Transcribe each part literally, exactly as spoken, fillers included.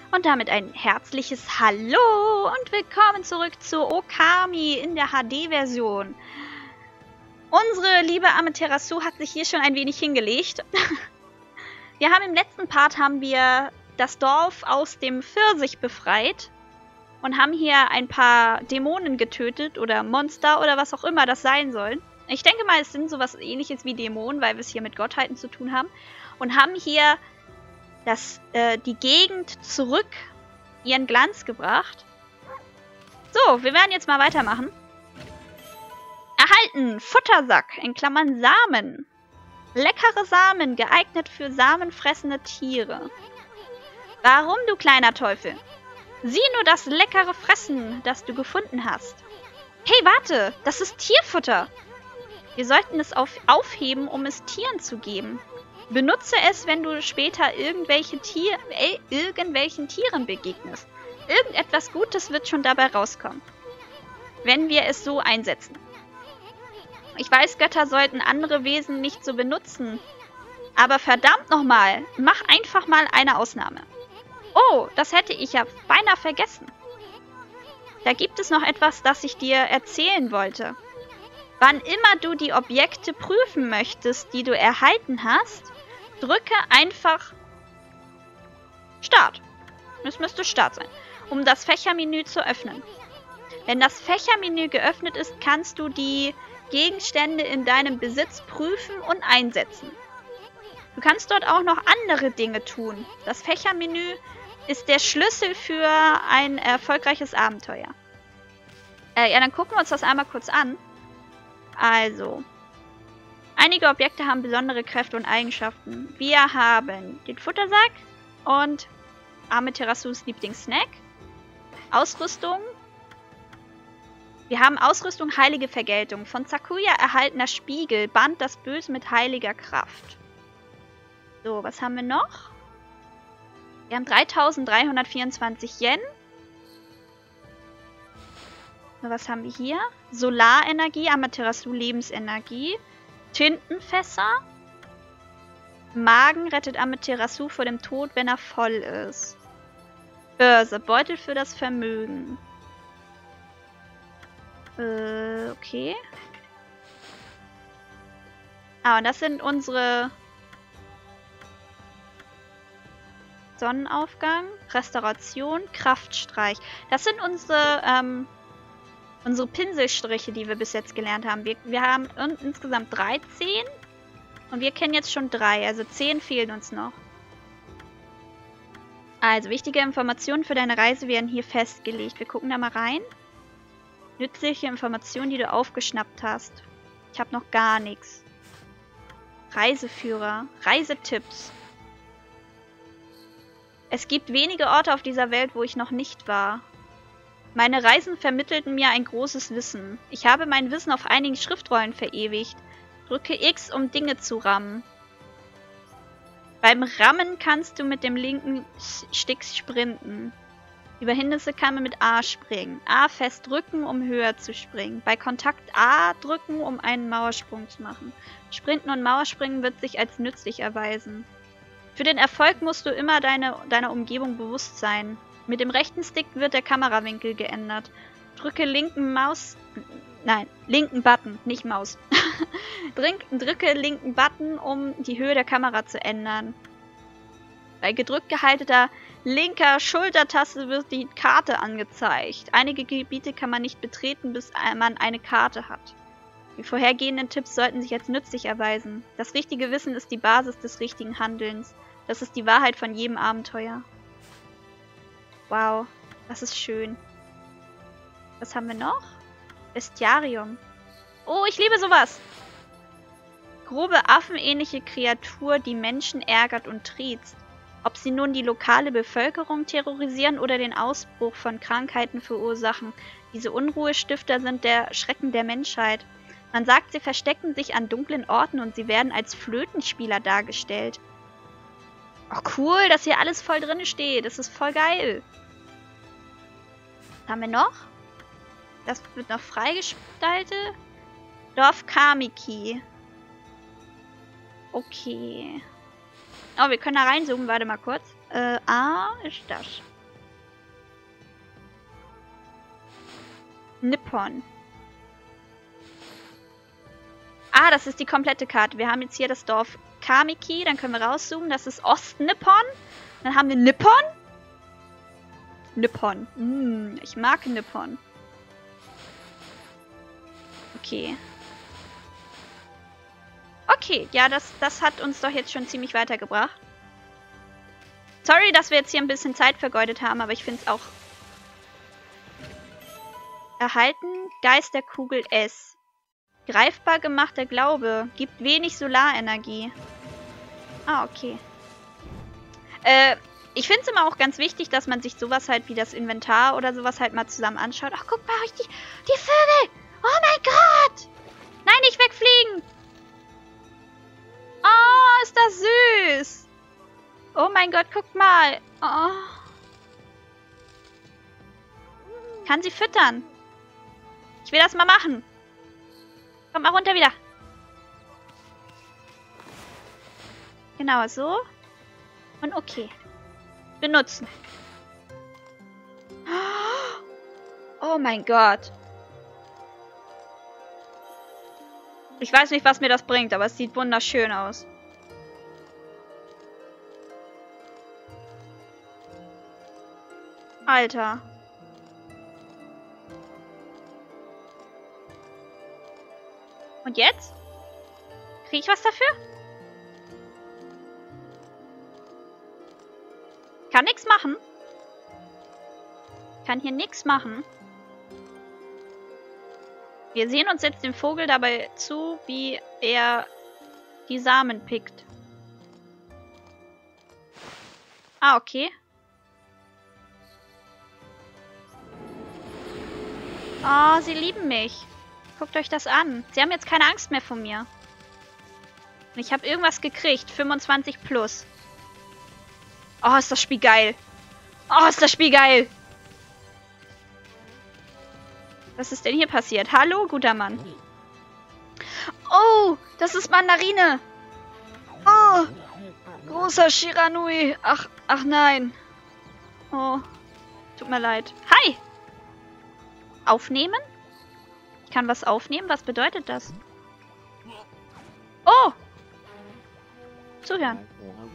Und damit ein herzliches Hallo und willkommen zurück zu Okami in der H D-Version. Unsere liebe Amaterasu hat sich hier schon ein wenig hingelegt. Wir haben im letzten Part haben wir das Dorf aus dem Pfirsich befreit und haben hier ein paar Dämonen getötet oder Monster oder was auch immer das sein soll. Ich denke mal, es sind sowas ähnliches wie Dämonen, weil wir es hier mit Gottheiten zu tun haben. Und haben hier das, äh, die Gegend zurück ihren Glanz gebracht. So, wir werden jetzt mal weitermachen. Erhalten, Futtersack, in Klammern Samen. Leckere Samen, geeignet für samenfressende Tiere. Warum, du kleiner Teufel? Sieh nur das leckere Fressen, das du gefunden hast. Hey, warte, das ist Tierfutter. Wir sollten es auf aufheben, um es Tieren zu geben. Benutze es, wenn du später irgendwelche Tier, äh, irgendwelchen Tieren begegnest. Irgendetwas Gutes wird schon dabei rauskommen, wenn wir es so einsetzen. Ich weiß, Götter sollten andere Wesen nicht so benutzen. Aber verdammt nochmal, mach einfach mal eine Ausnahme. Oh, das hätte ich ja beinahe vergessen. Da gibt es noch etwas, das ich dir erzählen wollte. Wann immer du die Objekte prüfen möchtest, die du erhalten hast, drücke einfach Start. Es müsste Start sein, um das Fächermenü zu öffnen. Wenn das Fächermenü geöffnet ist, kannst du die Gegenstände in deinem Besitz prüfen und einsetzen. Du kannst dort auch noch andere Dinge tun. Das Fächermenü ist der Schlüssel für ein erfolgreiches Abenteuer. Äh, ja, dann gucken wir uns das einmal kurz an. Also, einige Objekte haben besondere Kräfte und Eigenschaften. Wir haben den Futtersack und Amaterasus Lieblingssnack. Ausrüstung. Wir haben Ausrüstung Heilige Vergeltung. Von Sakuya erhaltener Spiegel. Band das Böse mit heiliger Kraft. So, was haben wir noch? Wir haben dreitausenddreihundertvierundzwanzig Yen. Was haben wir hier? Solarenergie, Amaterasu Lebensenergie. Tintenfässer. Magen rettet Amaterasu vor dem Tod, wenn er voll ist. Börse, Beutel für das Vermögen. Äh, okay. Ah, und das sind unsere Sonnenaufgang, Restauration, Kraftstreich. Das sind unsere, ähm, unsere Pinselstriche, die wir bis jetzt gelernt haben. Wir, wir haben in, insgesamt dreizehn und wir kennen jetzt schon drei, also zehn fehlen uns noch. Also, wichtige Informationen für deine Reise werden hier festgelegt. Wir gucken da mal rein. Nützliche Informationen, die du aufgeschnappt hast. Ich habe noch gar nichts. Reiseführer, Reisetipps. Es gibt wenige Orte auf dieser Welt, wo ich noch nicht war. Meine Reisen vermittelten mir ein großes Wissen. Ich habe mein Wissen auf einigen Schriftrollen verewigt. Drücke X, um Dinge zu rammen. Beim Rammen kannst du mit dem linken Stick sprinten. Über Hindernisse kann man mit A springen. A fest drücken, um höher zu springen. Bei Kontakt A drücken, um einen Mauersprung zu machen. Sprinten und Mauerspringen wird sich als nützlich erweisen. Für den Erfolg musst du immer deine, deiner Umgebung bewusst sein. Mit dem rechten Stick wird der Kamerawinkel geändert. Drücke linken Maus... Nein, linken Button, nicht Maus. Drücke linken Button, um die Höhe der Kamera zu ändern. Bei gedrückt gehaltener linker Schultertaste wird die Karte angezeigt. Einige Gebiete kann man nicht betreten, bis man eine Karte hat. Die vorhergehenden Tipps sollten sich als nützlich erweisen. Das richtige Wissen ist die Basis des richtigen Handelns. Das ist die Wahrheit von jedem Abenteuer. Wow, das ist schön. Was haben wir noch? Bestiarium. Oh, ich liebe sowas! Grobe affenähnliche Kreatur, die Menschen ärgert und triezt. Ob sie nun die lokale Bevölkerung terrorisieren oder den Ausbruch von Krankheiten verursachen. Diese Unruhestifter sind der Schrecken der Menschheit. Man sagt, sie verstecken sich an dunklen Orten und sie werden als Flötenspieler dargestellt. Oh cool, dass hier alles voll drin steht. Das ist voll geil. Was haben wir noch? Das wird noch freigestaltet. Dorf Kamiki. Okay. Oh, wir können da reinzoomen. Warte mal kurz. Äh, A ist das. Nippon. Ah, das ist die komplette Karte. Wir haben jetzt hier das Dorf Kamiki. Dann können wir rauszoomen. Das ist Ostnippon. Dann haben wir Nippon. Nippon. Mm, ich mag Nippon. Okay. Okay, ja, das, das hat uns doch jetzt schon ziemlich weitergebracht. Sorry, dass wir jetzt hier ein bisschen Zeit vergeudet haben, aber ich finde es auch... Erhalten, Geist der Kugel S. Greifbar gemachter Glaube. Gibt wenig Solarenergie. Ah, okay. Äh, ich finde es immer auch ganz wichtig, dass man sich sowas halt wie das Inventar oder sowas halt mal zusammen anschaut. Ach, guck mal, die, die Vögel! Oh mein Gott! Nein, nicht wegfliegen! Oh, ist das süß! Oh mein Gott, guck mal! Oh. Kann sie füttern? Ich will das mal machen. Komm mal runter wieder. Genau, so. Und okay. Benutzen. Oh mein Gott. Ich weiß nicht, was mir das bringt, aber es sieht wunderschön aus. Alter. Und jetzt? Krieg ich was dafür? Kann nichts machen. Kann hier nichts machen. Wir sehen uns jetzt dem Vogel dabei zu, wie er die Samen pickt. Ah, okay. Oh, sie lieben mich. Guckt euch das an. Sie haben jetzt keine Angst mehr vor mir. Und ich habe irgendwas gekriegt. fünfundzwanzig plus. Oh, ist das Spiel geil. Oh, ist das Spiel geil. Was ist denn hier passiert? Hallo, guter Mann. Oh, das ist Mandarine. Oh, großer Shiranui. Ach, ach nein. Oh, tut mir leid. Hi. Aufnehmen? Ich kann was aufnehmen? Was bedeutet das? Oh! Zuhören.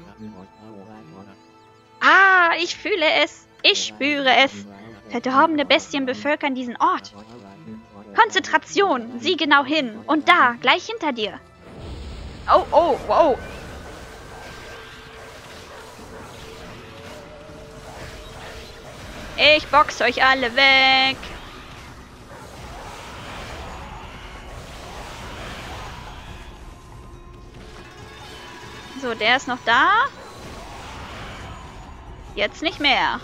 Ah, ich fühle es. Ich spüre es. Verdorbene Bestien bevölkern diesen Ort. Konzentration. Sieh genau hin. Und da, gleich hinter dir. Oh, oh, wow. Ich box euch alle weg. So, der ist noch da. Jetzt nicht mehr.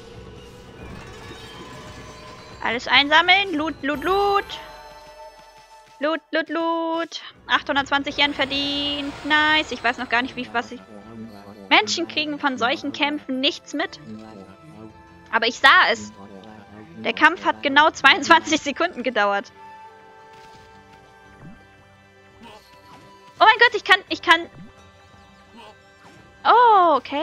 Alles einsammeln. Loot, Loot, Loot. Loot, Loot, Loot. achthundertzwanzig Yen verdient. Nice. Ich weiß noch gar nicht, wie was ich... Menschen kriegen von solchen Kämpfen nichts mit. Aber ich sah es. Der Kampf hat genau zweiundzwanzig Sekunden gedauert. Oh mein Gott, ich kann... Ich kann... Oh, okay.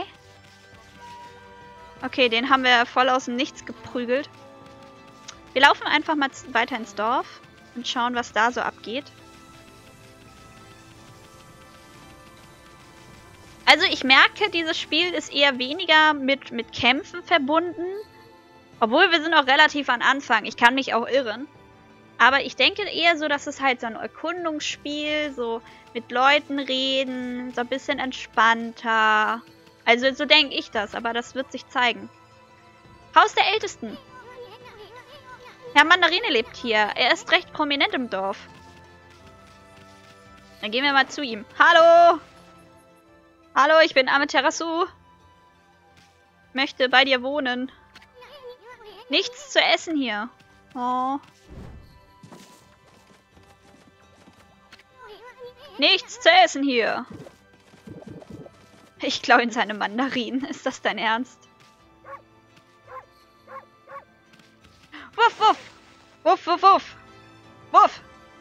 Okay, den haben wir voll aus dem Nichts geprügelt. Wir laufen einfach mal weiter ins Dorf und schauen, was da so abgeht. Also ich merke, dieses Spiel ist eher weniger mit, mit Kämpfen verbunden. Obwohl, wir sind auch relativ am Anfang. Ich kann mich auch irren. Aber ich denke eher so, dass es halt so ein Erkundungsspiel, so mit Leuten reden, so ein bisschen entspannter. Also so denke ich das, aber das wird sich zeigen. Haus der Ältesten. Herr Mandarine lebt hier. Er ist recht prominent im Dorf. Dann gehen wir mal zu ihm. Hallo! Hallo, ich bin Amaterasu. Möchte bei dir wohnen. Nichts zu essen hier. Oh. Nichts zu essen hier. Ich klaue in seine Mandarinen. Ist das dein Ernst? Wuff, wuff. Wuff, wuff, wuff. Wuff.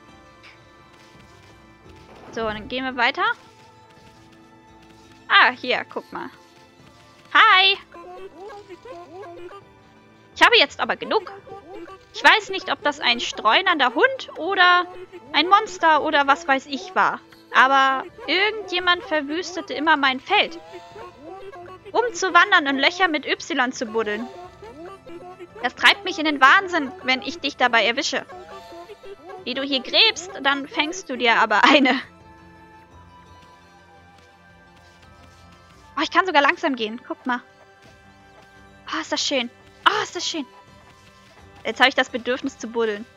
So, dann gehen wir weiter. Ah, hier, guck mal. Hi. Ich habe jetzt aber genug. Ich weiß nicht, ob das ein streunernder Hund oder ein Monster oder was weiß ich war. Aber irgendjemand verwüstete immer mein Feld. Um zu wandern und Löcher mit Y zu buddeln. Das treibt mich in den Wahnsinn, wenn ich dich dabei erwische. Wie du hier gräbst, dann fängst du dir aber eine. Oh, ich kann sogar langsam gehen. Guck mal. Oh, ist das schön. Oh, ist das schön. Jetzt habe ich das Bedürfnis zu buddeln.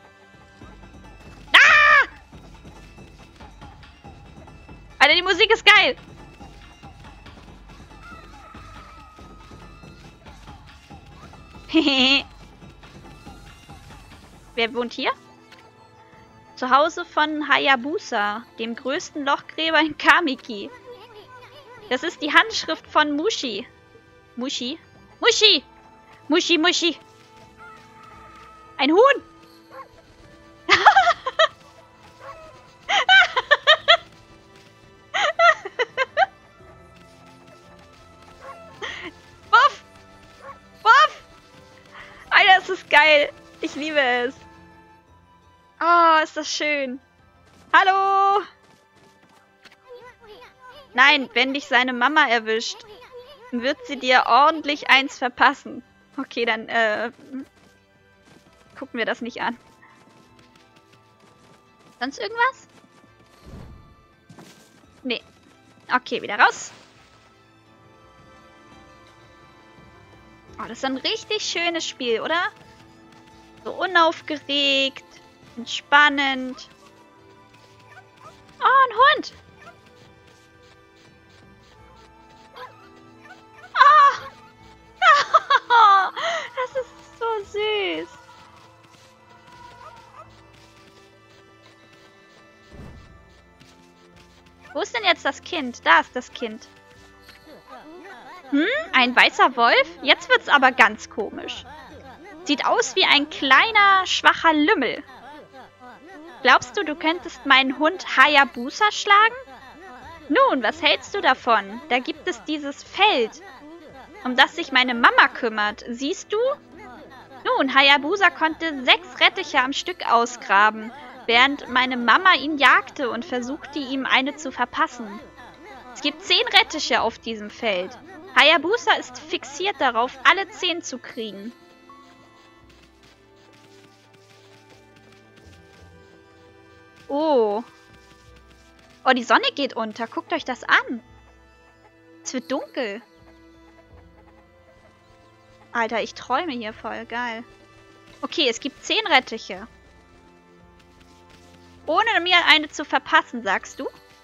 Ah! Alter, die Musik ist geil. Hehehe. Wer wohnt hier? Zu Hause von Hayabusa, dem größten Lochgräber in Kamiki. Das ist die Handschrift von Mushi. Mushi? Mushi! Mushi, Mushi! Ein Huhn! Wuff! Wuff! Alter, das ist geil. Ich liebe es. Oh, ist das schön. Hallo! Nein, wenn dich seine Mama erwischt, wird sie dir ordentlich eins verpassen. Okay, dann äh, gucken wir das nicht an. Sonst irgendwas? Nee. Okay, wieder raus. Oh, das ist ein richtig schönes Spiel, oder? So unaufgeregt, entspannend. Oh, ein Hund! Das ist so süß. Wo ist denn jetzt das Kind? Da ist das Kind. Hm? Ein weißer Wolf? Jetzt wird's aber ganz komisch. Sieht aus wie ein kleiner, schwacher Lümmel. Glaubst du, du könntest meinen Hund Hayabusa schlagen? Nun, was hältst du davon? Da gibt es dieses Feld, um das sich meine Mama kümmert. Siehst du? Nun, Hayabusa konnte sechs Rettiche am Stück ausgraben, während meine Mama ihn jagte und versuchte, ihm eine zu verpassen. Es gibt zehn Rettiche auf diesem Feld. Hayabusa ist fixiert darauf, alle zehn zu kriegen. Oh. Oh, die Sonne geht unter. Guckt euch das an. Es wird dunkel. Alter, ich träume hier voll. Geil. Okay, es gibt zehn Rettiche. Ohne mir eine zu verpassen, sagst du?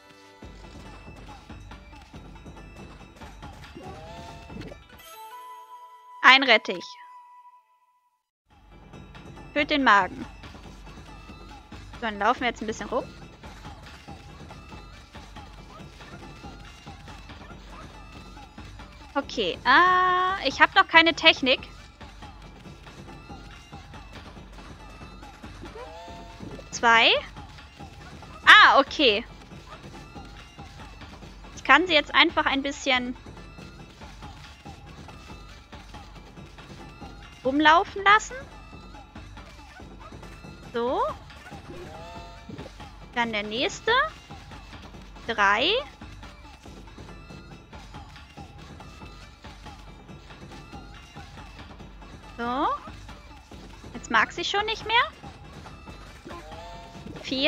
Ein Rettich. Füllt den Magen. So, dann laufen wir jetzt ein bisschen rum. Okay, äh, ich habe noch keine Technik. Zwei. Ah, okay. Ich kann sie jetzt einfach ein bisschen rumlaufen lassen. So. Dann der nächste. Drei. So. Jetzt mag sie schon nicht mehr. Vier.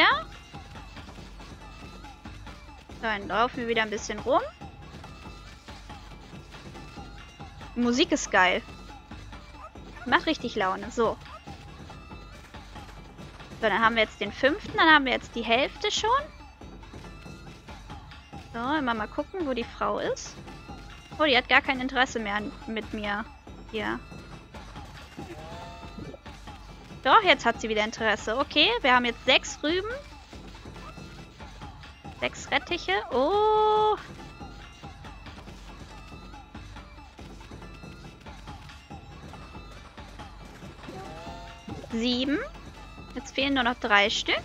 So, dann laufen wir wieder ein bisschen rum. Die Musik ist geil. Macht richtig Laune. So. So, dann haben wir jetzt den fünften. Dann haben wir jetzt die Hälfte schon. So, immer mal gucken, wo die Frau ist. Oh, die hat gar kein Interesse mehr mit mir. Hier. Doch, jetzt hat sie wieder Interesse. Okay, wir haben jetzt sechs Rüben. Sechs Rettiche. Oh. Sieben. Jetzt fehlen nur noch drei Stück.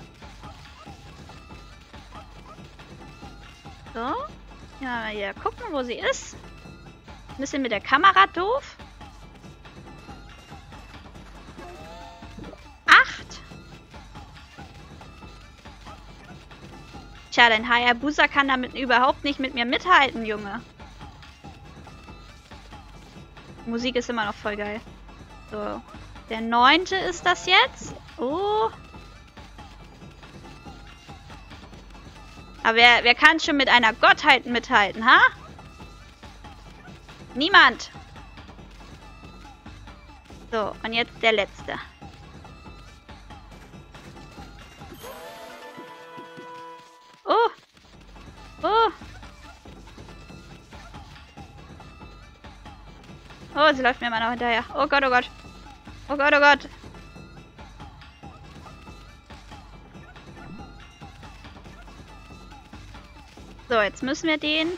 So. Ja, ja, gucken, wo sie ist. Ein bisschen mit der Kamera doof. Tja, dein Hayabusa kann damit überhaupt nicht mit mir mithalten, Junge. Musik ist immer noch voll geil. So. Der neunte ist das jetzt. Oh. Aber wer, wer kann schon mit einer Gottheit mithalten, ha? Niemand. So, und jetzt der letzte. Oh. Oh. Oh, sie läuft mir immer noch hinterher. Oh Gott, oh Gott. Oh Gott, oh Gott. So, jetzt müssen wir den...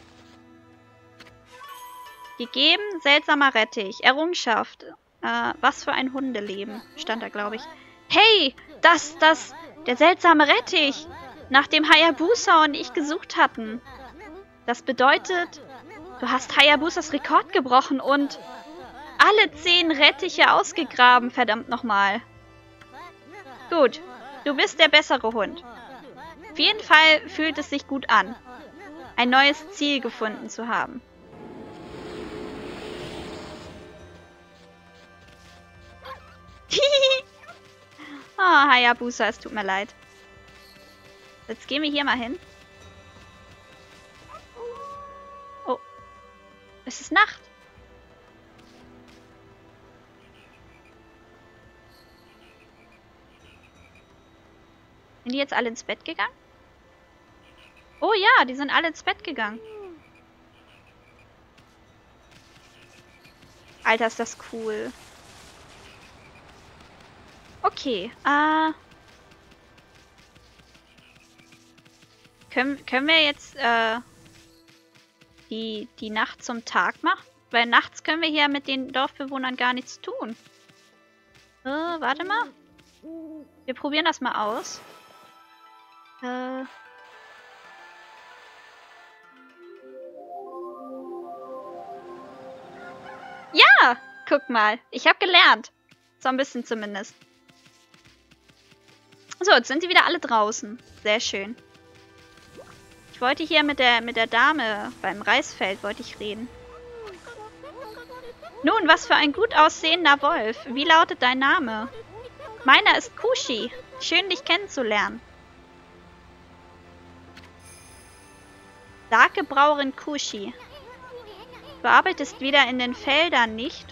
Gegeben, seltsamer Rettich. Errungenschaft. Äh, was für ein Hundeleben. Stand da, glaube ich. Hey, das, das, der seltsame Rettich, nach dem Hayabusa und ich gesucht hatten. Das bedeutet, du hast Hayabusas Rekord gebrochen und alle zehn Rettiche ausgegraben, verdammt nochmal. Gut, du bist der bessere Hund. Auf jeden Fall fühlt es sich gut an, ein neues Ziel gefunden zu haben. Oh, Hayabusa, es tut mir leid. Jetzt gehen wir hier mal hin. Oh. Es ist Nacht. Sind die jetzt alle ins Bett gegangen? Oh ja, die sind alle ins Bett gegangen. Alter, ist das cool. Okay, äh... Können, können wir jetzt, äh... Die, die Nacht zum Tag machen? Weil nachts können wir hier mit den Dorfbewohnern gar nichts tun. Äh, warte mal. Wir probieren das mal aus. Äh... Ja! Guck mal, ich habe gelernt. So ein bisschen zumindest. So, jetzt sind die wieder alle draußen. Sehr schön. Ich wollte hier mit der, mit der Dame beim Reisfeld wollte ich reden. Nun, was für ein gut aussehender Wolf. Wie lautet dein Name? Meiner ist Kushi. Schön, dich kennenzulernen. Sake-Brauerin Kushi. Du arbeitest wieder in den Feldern, nicht?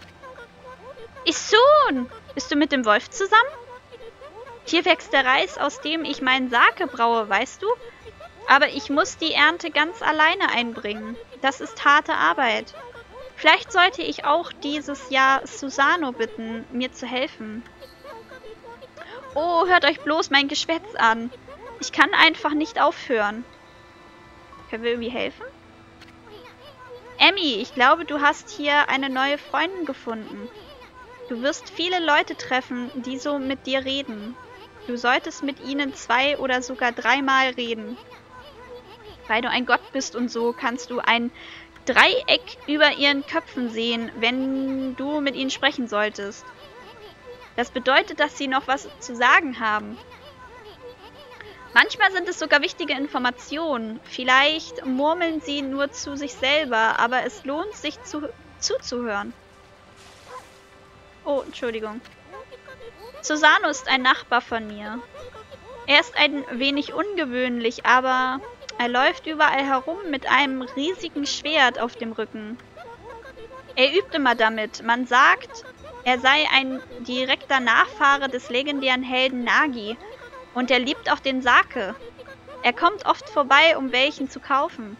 Isun! Bist du mit dem Wolf zusammen? Hier wächst der Reis, aus dem ich meinen Sake braue, weißt du? Aber ich muss die Ernte ganz alleine einbringen. Das ist harte Arbeit. Vielleicht sollte ich auch dieses Jahr Susano bitten, mir zu helfen. Oh, hört euch bloß mein Geschwätz an. Ich kann einfach nicht aufhören. Können wir irgendwie helfen? Emmy, ich glaube, du hast hier eine neue Freundin gefunden. Du wirst viele Leute treffen, die so mit dir reden. Du solltest mit ihnen zwei oder sogar dreimal reden. Weil du ein Gott bist und so, kannst du ein Dreieck über ihren Köpfen sehen, wenn du mit ihnen sprechen solltest. Das bedeutet, dass sie noch was zu sagen haben. Manchmal sind es sogar wichtige Informationen. Vielleicht murmeln sie nur zu sich selber, aber es lohnt sich zu, zuzuhören. Oh, Entschuldigung. Susano ist ein Nachbar von mir. Er ist ein wenig ungewöhnlich, aber er läuft überall herum mit einem riesigen Schwert auf dem Rücken. Er übt immer damit. Man sagt, er sei ein direkter Nachfahre des legendären Helden Nagi. Und er liebt auch den Sake. Er kommt oft vorbei, um welchen zu kaufen.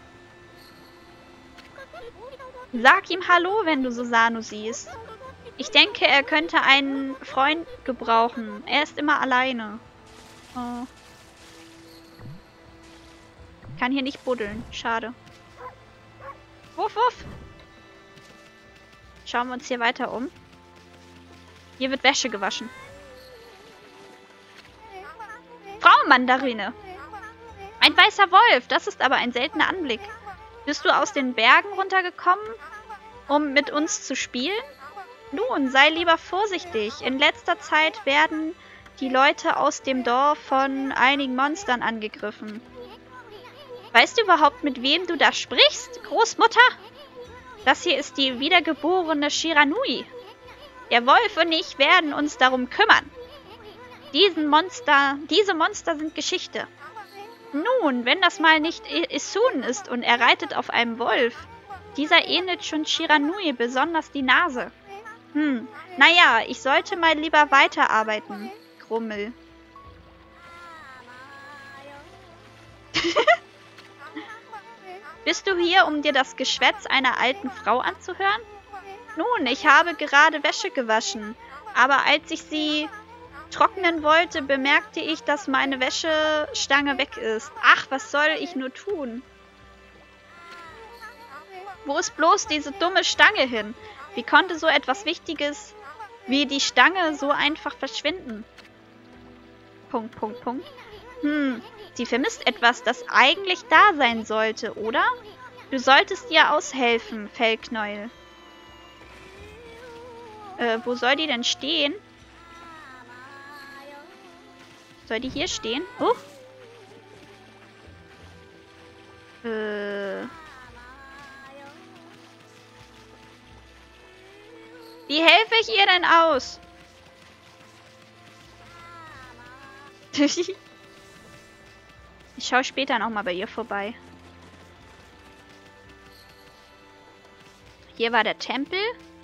Sag ihm Hallo, wenn du Susano siehst. Ich denke, er könnte einen Freund gebrauchen. Er ist immer alleine. Oh. Kann hier nicht buddeln. Schade. Wuff, wuff. Schauen wir uns hier weiter um. Hier wird Wäsche gewaschen. Frau Mandarine. Ein weißer Wolf. Das ist aber ein seltener Anblick. Bist du aus den Bergen runtergekommen, um mit uns zu spielen? Nun, sei lieber vorsichtig. In letzter Zeit werden die Leute aus dem Dorf von einigen Monstern angegriffen. Weißt du überhaupt, mit wem du da sprichst, Großmutter? Das hier ist die wiedergeborene Shiranui. Der Wolf und ich werden uns darum kümmern. Diesen Monster, diese Monster sind Geschichte. Nun, wenn das mal nicht Issun ist und er reitet auf einem Wolf. Dieser ähnelt schon Shiranui, besonders die Nase. Hm, naja, ich sollte mal lieber weiterarbeiten. Grummel. Bist du hier, um dir das Geschwätz einer alten Frau anzuhören? Nun, ich habe gerade Wäsche gewaschen, aber als ich sie trocknen wollte, bemerkte ich, dass meine Wäschestange weg ist. Ach, was soll ich nur tun? Wo ist bloß diese dumme Stange hin? Wie konnte so etwas Wichtiges wie die Stange so einfach verschwinden? Punkt, Punkt, Punkt. Hm, sie vermisst etwas, das eigentlich da sein sollte, oder? Du solltest ihr aushelfen, Fellknäuel. Äh, wo soll die denn stehen? Soll die hier stehen? Oh. Äh. Wie helfe ich ihr denn aus? Ich schaue später nochmal bei ihr vorbei. Hier war der Tempel.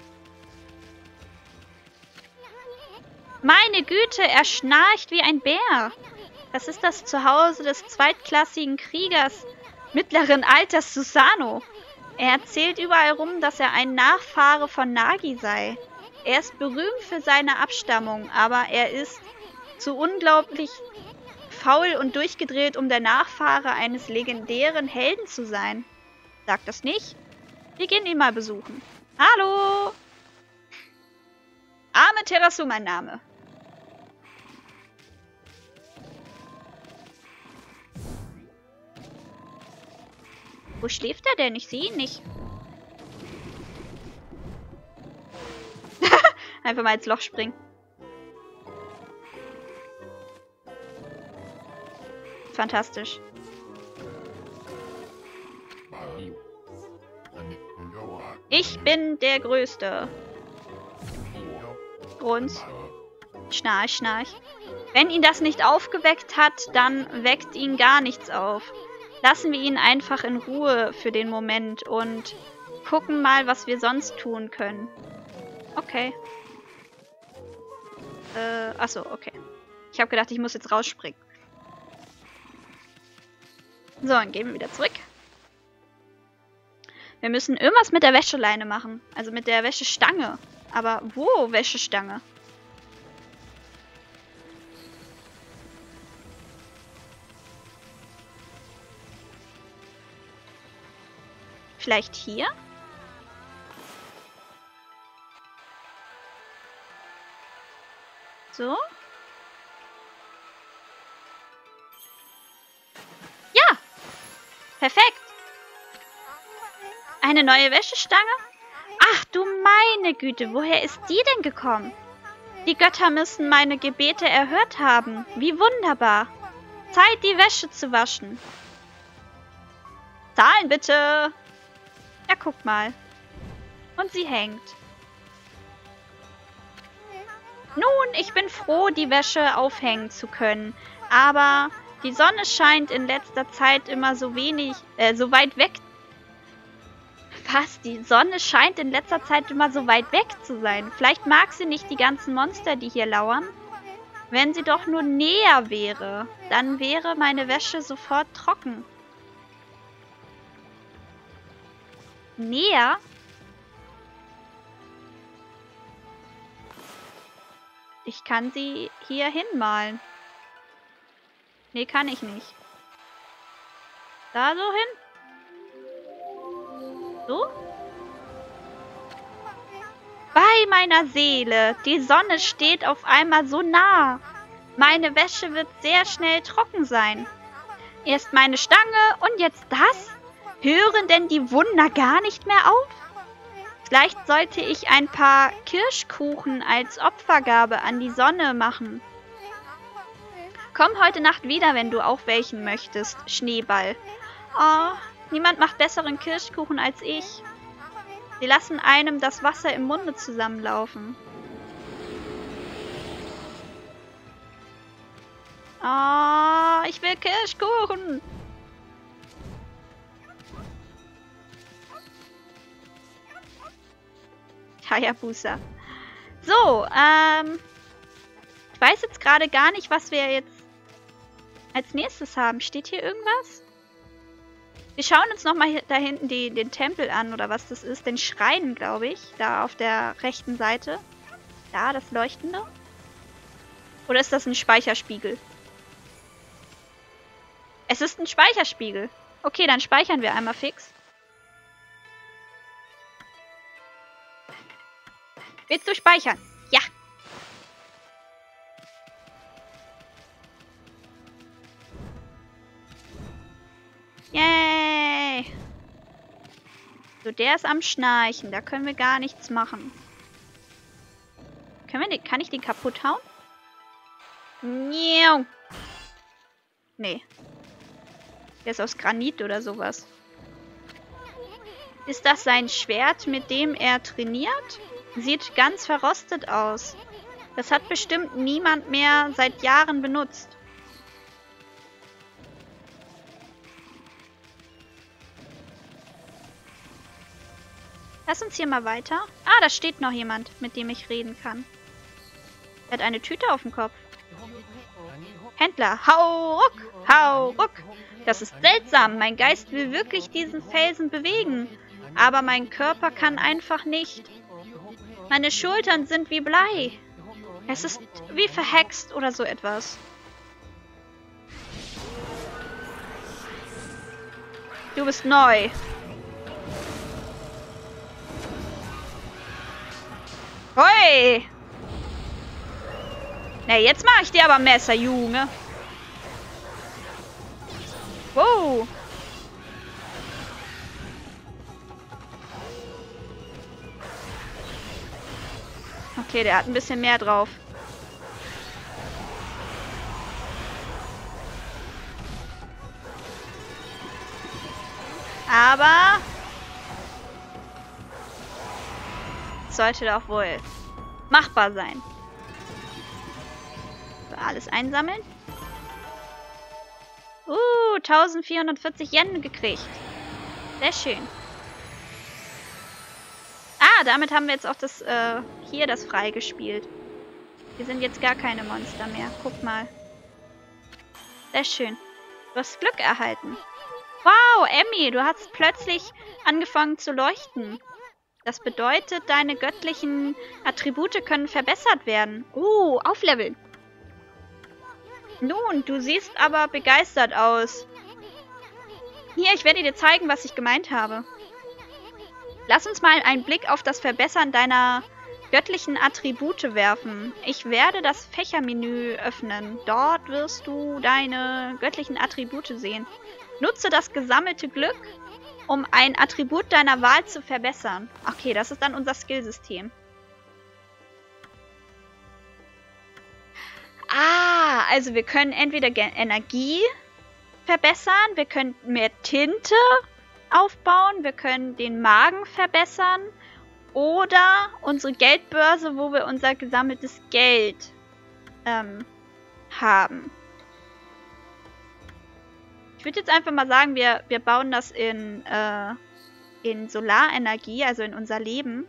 Meine Güte, er schnarcht wie ein Bär. Das ist das Zuhause des zweitklassigen Kriegers mittleren Alters Susano. Er erzählt überall rum, dass er ein Nachfahre von Nagi sei. Er ist berühmt für seine Abstammung, aber er ist zu unglaublich faul und durchgedreht, um der Nachfahre eines legendären Helden zu sein. Sagt das nicht? Wir gehen ihn mal besuchen. Hallo! Amaterasu, mein Name. Wo schläft er denn? Ich sehe ihn nicht. Einfach mal ins Loch springen. Fantastisch. Ich bin der Größte. Grunz. Schnarch, schnarch. Wenn ihn das nicht aufgeweckt hat, dann weckt ihn gar nichts auf. Lassen wir ihn einfach in Ruhe für den Moment und gucken mal, was wir sonst tun können. Okay. Äh, achso, okay. Ich habe gedacht, ich muss jetzt rausspringen. So, dann gehen wir wieder zurück. Wir müssen irgendwas mit der Wäscheleine machen. Also mit der Wäschestange. Aber wo Wäschestange? Vielleicht hier? So. Ja! Perfekt! Eine neue Wäschestange? Ach du meine Güte, woher ist die denn gekommen? Die Götter müssen meine Gebete erhört haben. Wie wunderbar. Zeit, die Wäsche zu waschen. Zahlen bitte! Ja, guck mal. Und sie hängt. Nun, ich bin froh, die Wäsche aufhängen zu können. Aber die Sonne scheint in letzter Zeit immer so wenig, äh, so weit weg. Was? Die Sonne scheint in letzter Zeit immer so weit weg zu sein. Vielleicht mag sie nicht die ganzen Monster, die hier lauern. Wenn sie doch nur näher wäre, dann wäre meine Wäsche sofort trocken. Näher? Ich kann sie hier hinmalen. Nee, kann ich nicht. Da so hin? So? Bei meiner Seele! Die Sonne steht auf einmal so nah. Meine Wäsche wird sehr schnell trocken sein. Erst meine Stange und jetzt das? Hören denn die Wunder gar nicht mehr auf? Vielleicht sollte ich ein paar Kirschkuchen als Opfergabe an die Sonne machen. Komm heute Nacht wieder, wenn du auch welchen möchtest, Schneeball. Oh, niemand macht besseren Kirschkuchen als ich. Sie lassen einem das Wasser im Munde zusammenlaufen. Oh, ich will Kirschkuchen. Hayabusa. So, ähm... ich weiß jetzt gerade gar nicht, was wir jetzt als nächstes haben. Steht hier irgendwas? Wir schauen uns nochmal da hinten die, den Tempel an, oder was das ist. Den Schrein, glaube ich. Da auf der rechten Seite. Da, das Leuchtende. Oder ist das ein Speicherspiegel? Es ist ein Speicherspiegel. Okay, dann speichern wir einmal fix. Willst du speichern? Ja. Yay. So, der ist am Schnarchen. Da können wir gar nichts machen. Können wir den, kann ich den kaputt hauen? Nee. Nee. Der ist aus Granit oder sowas. Ist das sein Schwert, mit dem er trainiert? Sieht ganz verrostet aus. Das hat bestimmt niemand mehr seit Jahren benutzt. Lass uns hier mal weiter. Ah, da steht noch jemand, mit dem ich reden kann. Er hat eine Tüte auf dem Kopf. Händler, hau ruck, hau ruck. Das ist seltsam. Mein Geist will wirklich diesen Felsen bewegen. Aber mein Körper kann einfach nicht. Meine Schultern sind wie Blei. Es ist wie verhext oder so etwas. Du bist neu. Hoi! Na, jetzt mache ich dir aber Messer, Junge. Wow. Okay, der hat ein bisschen mehr drauf. Aber sollte doch wohl machbar sein. So, alles einsammeln. Uh, eintausendvierhundertvierzig Yen gekriegt. Sehr schön. Ah, damit haben wir jetzt auch das, äh, hier das freigespielt. Hier sind jetzt gar keine Monster mehr. Guck mal. Sehr schön. Du hast Glück erhalten. Wow, Emmy, du hast plötzlich angefangen zu leuchten. Das bedeutet, deine göttlichen Attribute können verbessert werden. Uh, aufleveln. Nun, du siehst aber begeistert aus. Hier, ich werde dir zeigen, was ich gemeint habe. Lass uns mal einen Blick auf das Verbessern deiner göttlichen Attribute werfen. Ich werde das Fächermenü öffnen. Dort wirst du deine göttlichen Attribute sehen. Nutze das gesammelte Glück, um ein Attribut deiner Wahl zu verbessern. Okay, das ist dann unser Skillsystem. Ah, also wir können entweder Energie verbessern, wir können mehr Tinte aufbauen, wir können den Magen verbessern oder unsere Geldbörse, wo wir unser gesammeltes Geld ähm, haben. Ich würde jetzt einfach mal sagen, wir, wir bauen das in, äh, in Solarenergie, also in unser Leben.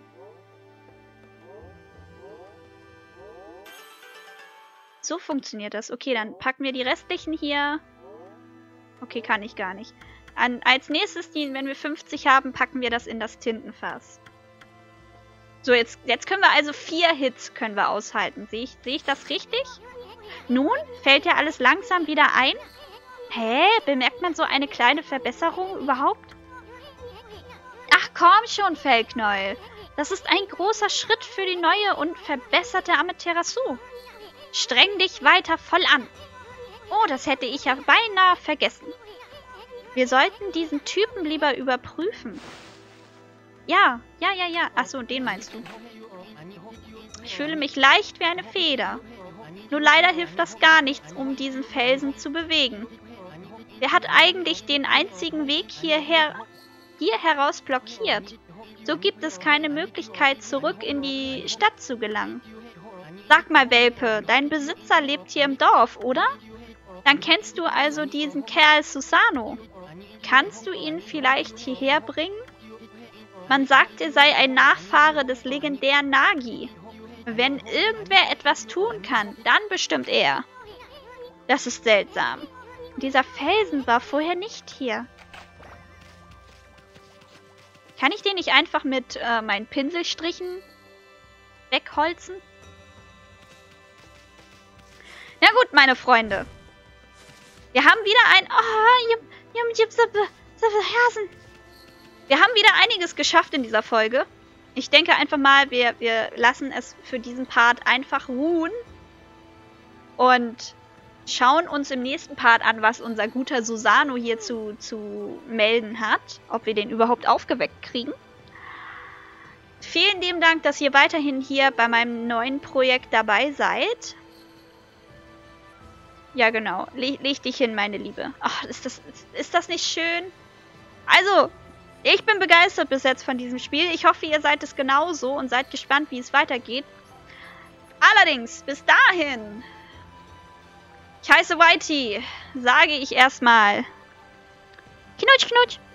So funktioniert das. Okay, dann packen wir die restlichen hier. Okay, kann ich gar nicht. An, als nächstes, die, wenn wir fünfzig haben, packen wir das in das Tintenfass. So, jetzt, jetzt können wir also vier Hits können wir aushalten. Sehe ich, sehe ich das richtig? Nun, fällt ja alles langsam wieder ein? Hä? Bemerkt man so eine kleine Verbesserung überhaupt? Ach komm schon, Fellknäuel. Das ist ein großer Schritt für die neue und verbesserte Amaterasu. Streng dich weiter voll an. Oh, das hätte ich ja beinahe vergessen. Wir sollten diesen Typen lieber überprüfen. Ja, ja, ja, ja. Achso, den meinst du. Ich fühle mich leicht wie eine Feder. Nur leider hilft das gar nichts, um diesen Felsen zu bewegen. Wer hat eigentlich den einzigen Weg hierher, hier heraus blockiert? So gibt es keine Möglichkeit, zurück in die Stadt zu gelangen. Sag mal, Welpe, dein Besitzer lebt hier im Dorf, oder? Dann kennst du also diesen Kerl Susano. Kannst du ihn vielleicht hierher bringen? Man sagt, er sei ein Nachfahre des legendären Nagi. Wenn irgendwer etwas tun kann, dann bestimmt er. Das ist seltsam. Dieser Felsen war vorher nicht hier. Kann ich den nicht einfach mit äh, meinen Pinselstrichen wegholzen? Na gut, meine Freunde. Wir haben wieder ein... Oh, wir haben wieder einiges geschafft in dieser Folge. Ich denke einfach mal, wir, wir lassen es für diesen Part einfach ruhen. Und schauen uns im nächsten Part an, was unser guter Susano hier zu, zu melden hat. Ob wir den überhaupt aufgeweckt kriegen. Vielen lieben Dank, dass ihr weiterhin hier bei meinem neuen Projekt dabei seid. Ja, genau. Leg, leg dich hin, meine Liebe. Ach, ist das, ist das nicht schön? Also, ich bin begeistert bis jetzt von diesem Spiel. Ich hoffe, ihr seid es genauso und seid gespannt, wie es weitergeht. Allerdings, bis dahin... Ich heiße Whitey, sage ich erstmal. Knutsch, knutsch.